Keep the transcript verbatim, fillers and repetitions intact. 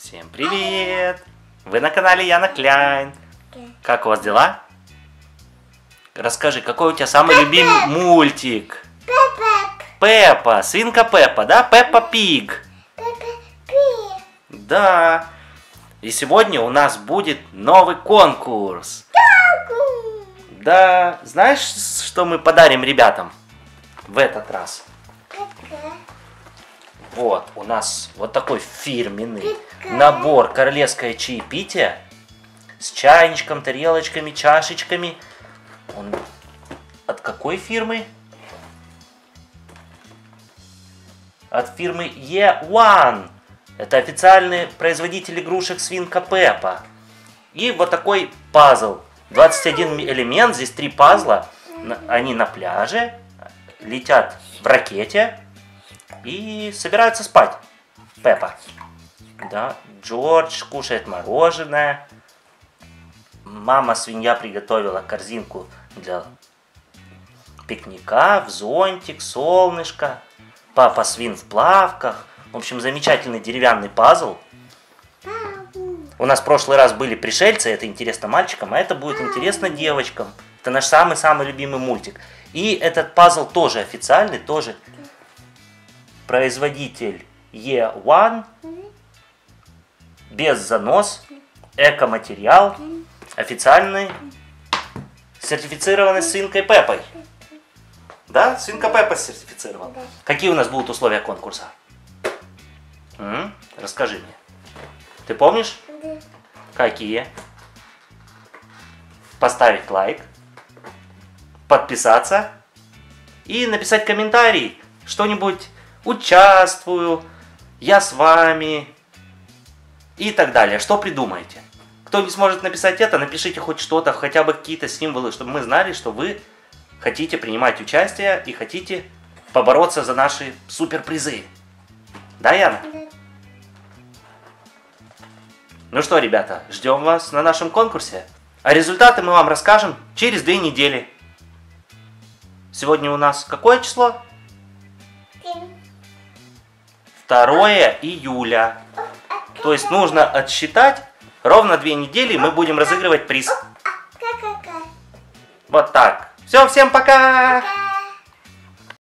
Всем привет! Вы на канале Яна Кляйн. Как у вас дела? Расскажи, какой у тебя самый любимый мультик? Пеппа. Пеппа, свинка Пеппа, да? Пеппа Пиг. Пеппа Пиг. Да. И сегодня у нас будет новый конкурс. Да. Знаешь, что мы подарим ребятам в этот раз? Вот, у нас вот такой фирменный набор королевское чаепитие с чайничком, тарелочками, чашечками. Он от какой фирмы? От фирмы и один. Это официальный производитель игрушек свинка Пеппа. И вот такой пазл. двадцать один элемент, здесь три пазла. Они на пляже, летят в ракете и собираются спать. Пеппа. Да, Джордж кушает мороженое. Мама свинья приготовила корзинку для пикника, в зонтик, солнышко. Папа свин в плавках. В общем, замечательный деревянный пазл. У нас в прошлый раз были пришельцы, это интересно мальчикам, а это будет интересно девочкам. Это наш самый-самый любимый мультик. И этот пазл тоже официальный, тоже производитель и один, без занос, эко-материал, официальный, сертифицированный свинкой Пеппой. Да, свинка Пеппа сертифицирована. Какие у нас будут условия конкурса? М? Расскажи мне. Ты помнишь? Да. Какие? Поставить лайк, подписаться и написать комментарий. Что-нибудь участвую, я с вами и так далее. Что придумаете? Кто не сможет написать это, напишите хоть что-то, хотя бы какие-то символы, чтобы мы знали, что вы хотите принимать участие и хотите побороться за наши суперпризы. Да, Яна? Да. Ну что, ребята, ждем вас на нашем конкурсе. А результаты мы вам расскажем через две недели. Сегодня у нас какое число? второе июля. То есть нужно отсчитать ровно две недели, и мы будем разыгрывать приз. Вот так. Все, всем пока!